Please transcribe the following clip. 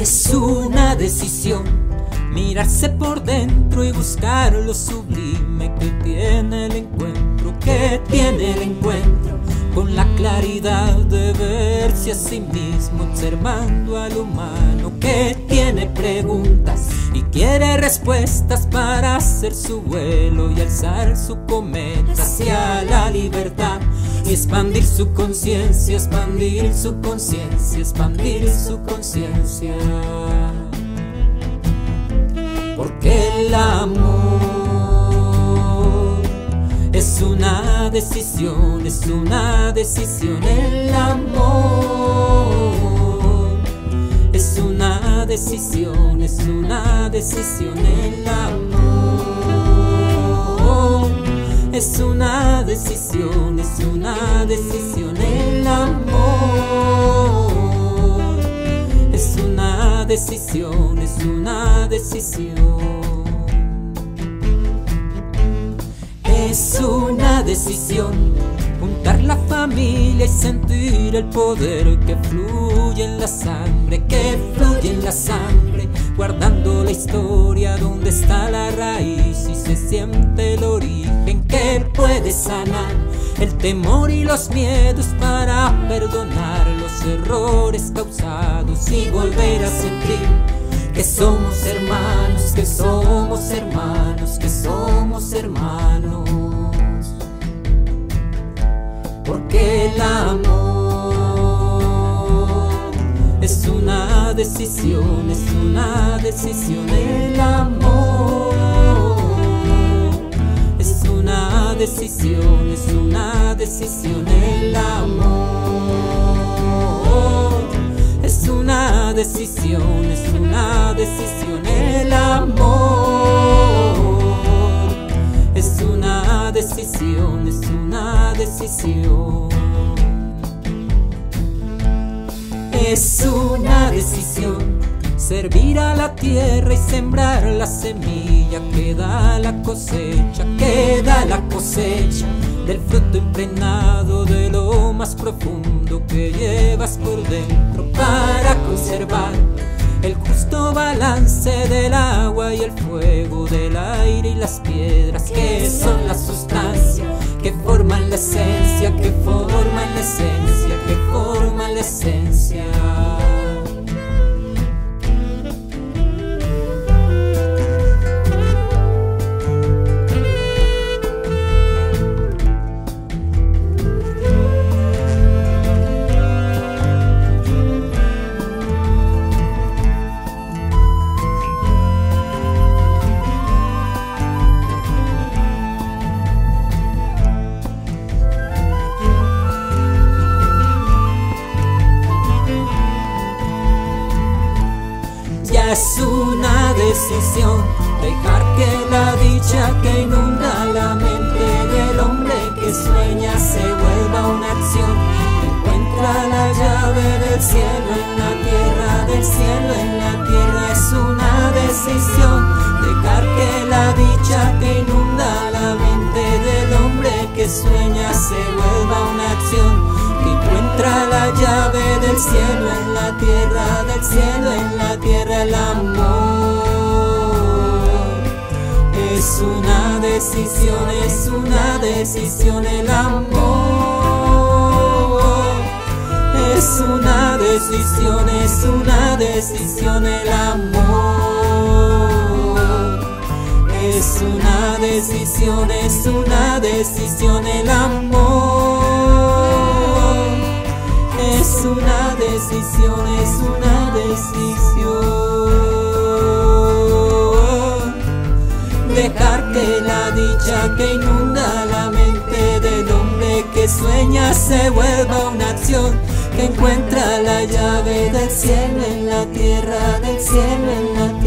Es una decisión mirarse por dentro y buscar lo sublime que tiene el encuentro, con la claridad de verse a sí mismo, observando al humano que tiene preguntas y quiere respuestas para hacer su vuelo y alzar su cometa hacia la libertad y expandir su conciencia, expandir su conciencia, expandir su conciencia. Porque el amor es una decisión, es una decisión. El amor es una decisión, es una decisión. El amor es una decisión, es una decisión. El amor es una decisión, es una decisión. Es una decisión juntar la familia y sentir el poder que fluye en la sangre, que fluye en la sangre, guardando la historia donde está la raíz y se siente el origen que puede sanar el temor y los miedos para perdonar los errores causados y volver a sentir que somos hermanos, que somos hermanos, que somos hermanos. Porque el amor es una decisión, es una decisión. El amor es una decisión, es una decisión. El amor es una decisión, es una decisión. El amor es una decisión, es una decisión. Es una decisión servir a la tierra y sembrar la semilla que da la cosecha, que da la cosecha del fruto impregnado de lo más profundo que llevas por dentro para conservar el justo balance del agua y el fuego, del aire y las piedras, que son la sustancia, que forman la esencia, que forman la esencia, que forman la esencia. Es una decisión dejar que la dicha que inunda la mente del hombre que sueña se vuelva una acción. Encuentra la llave del cielo en la tierra, del cielo en la tierra. Es una decisión dejar que la dicha que inunda la mente del hombre que sueña se vuelva una acción. Que encuentra la llave del cielo en la tierra, del cielo en la tierra. El amor es una decisión, es una decisión. El amor es una decisión, es una decisión. El amor es una decisión, es una decisión. El amor es una decisión, es una decisión. Dejar que la dicha que inunda la mente del hombre que sueña se vuelva una acción. Que encuentra la llave del cielo en la tierra, del cielo en la tierra.